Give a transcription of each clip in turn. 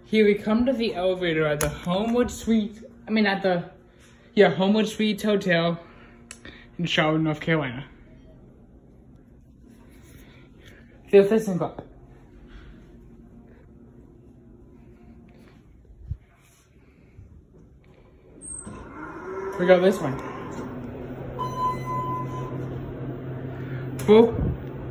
Here we come to the elevator at the Homewood Suites. Homewood Suites Hotel in Charlotte, North Carolina. The Thyenncrump. We got this one. Full.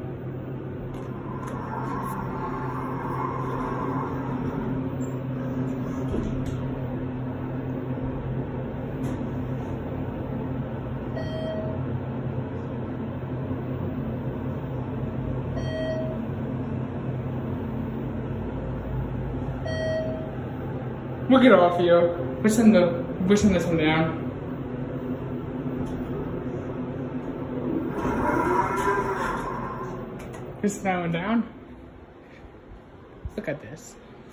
We'll get off here. Pushing this one down. Push that one down. Look at this.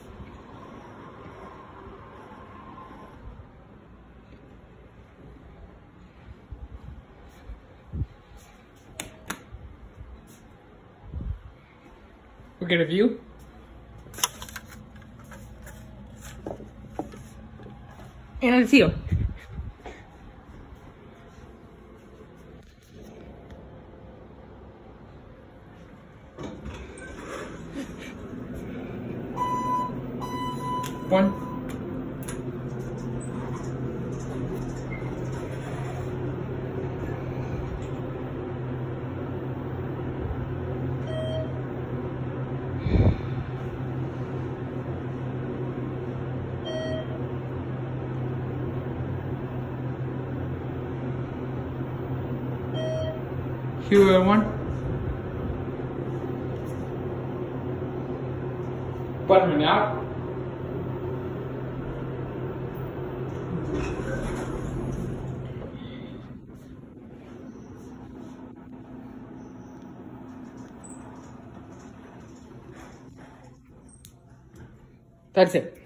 We'll get a view. And it's here. One. Here, one. Button out. That's it.